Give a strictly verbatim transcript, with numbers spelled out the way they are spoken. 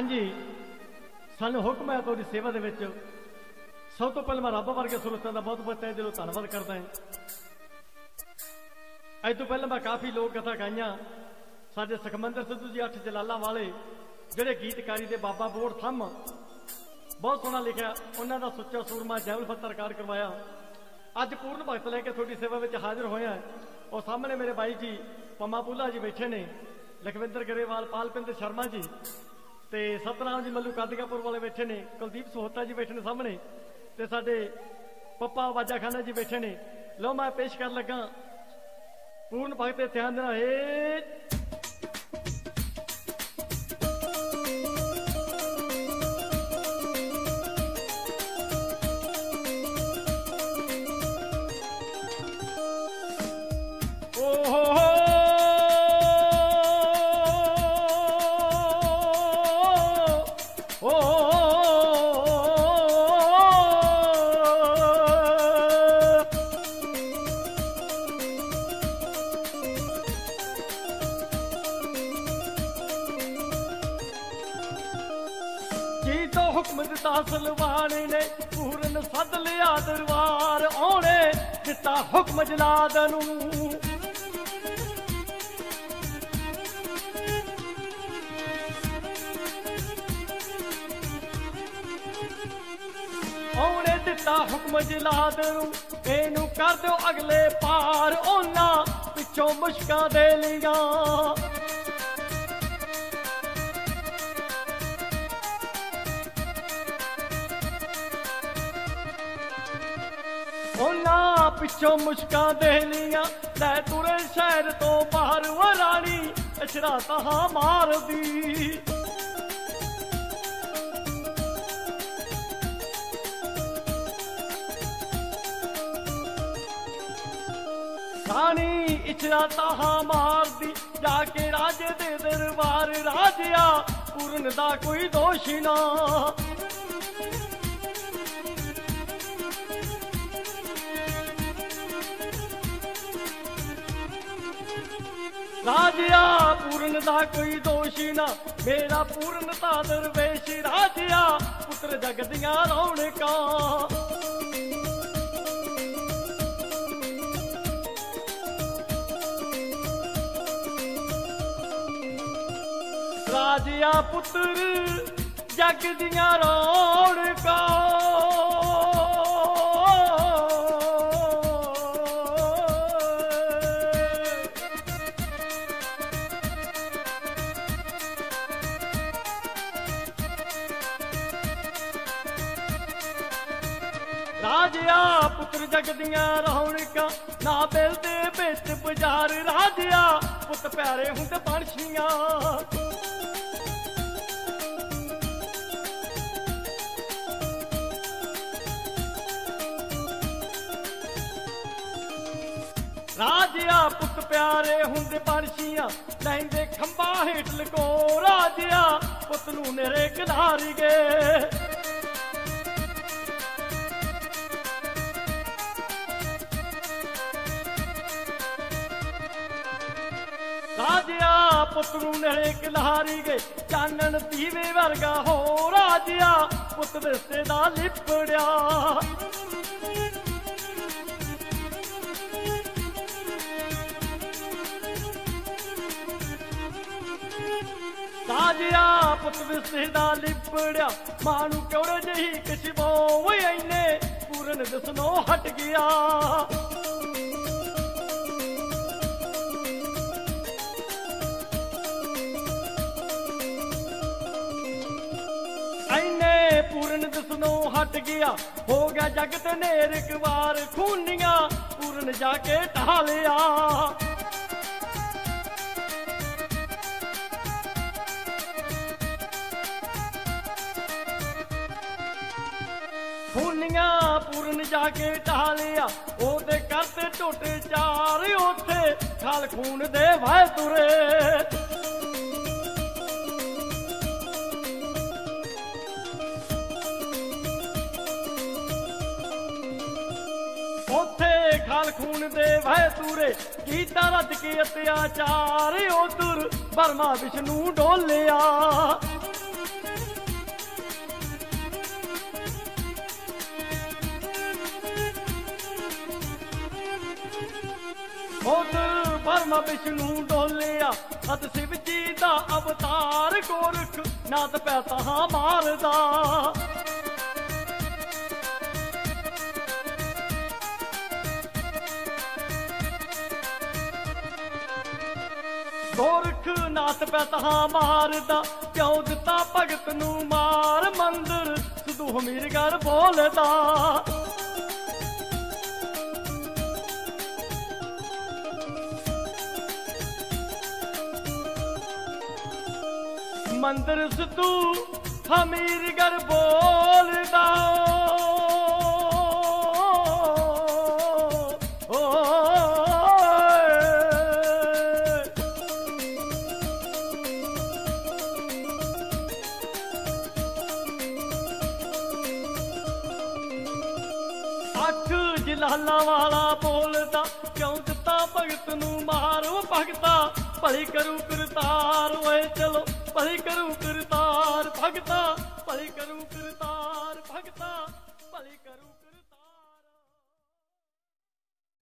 हाँ जी, सानू हुक्म है तुहाडी सेवा दे विच। सब तो पहले मैं रब वर्गे सुरतां दा बहुत बहुत तहे दिलों धन्नवाद करदा हां। अज तो पहले मैं काफ़ी लोक कथा गाइयां। साडे सुखमंदर सिद्धू जी अठ जलालां वाले जिहड़े गीतकारी दे बाबा बोड़ थम बहुत सोहना लिखिया, उन्हां दा सुच्चा सूरमा जैवल फत्तर कार करवाया। अज पूर्ण भगत लैके तुहाडी सेवा विच हाजिर होया। और सामने मेरे बाई जी पमा पूला जी बैठे ने, लखविंदर गरेवाल, पालपिंदर शर्मा जी ते सतनाम जी मल्लू कादियापुर वाले बैठे ने, कुलदीप सोहता जी बैठे ने सामने, ते साडे पप्पा वाजा खाना जी बैठे ने। लो मैं पेश कर लगा पूर्ण भगत ध्यान देना है। सलवाने ने पूरन सद लिया दरबार आने दिता हुक्म जलाद नू। आने दिता हुक्म जलाद नू, एनू कर दो अगले पार, ओना पिछों मुश्का दे लिया। पिछों मुश्का दे लिया, लै तुरे शहर तो बाहर वरानी अशरा तहा मार दी। रानी इचरा तहा मार दी, जाके राजे दे दरबार राजिया पूरन दा कोई दोष ना। राजिया पूरन दा कोई दोषी ना, मेरा पूरन ता दरवेश राजिया पुत्र जग दियां रौनकां। राजिया पुत्र जग दियां रौनकां। राजिया पुत्र जग दियां रौनकां, ना बिल दे बिच बाजार राजिया पुत प्यारे हुंदे बनशियां। राजिया पुत प्यारे हुंदे बनशियां, लैंदे खंबा हेठ लको राजिया पुत नू नेरे किनारी गए। राजिया पुत नू नेरे किनारी गए, चानन दीवे वर्गा हो राजिया पुत विस्ते दा लिपड़िया। राजिया पुत विस्ते दा लिपड़िया, मानू क्यों जही किशबो इन्ने पूरन दसनो हट गया। पूरन दसनो हट गया, हो गया जगत नेर एक बार खूनिया पूरन जाके ढालिया। खूनिया पूरन जाके ढालिया, ओदे करते टोटे चार उथे खाल खून दे वाए तुरे। खाल खून दे वह तूरे कीता रज के अत्याचार उधर बर्मा विष्णु डोलिया। उधर ब्रह्मा विष्णु डोलिया अत शिव जी दा अवतार गोरख नाथ पैसा मारदा गोरख नाथ पैसा मारदा क्यों दिता भगत नू मार मंदिर सिद्धू हमीरगढ़ बोलदा मंदिर सिद्धू हमीरगढ़ बोलदा ओ अख जलाला वाला बोलदा क्यों दिता भगत नू मारो भगता भली करू करतार ओए चलो भली करू करतार भगता भली करू करतार भगता भली करू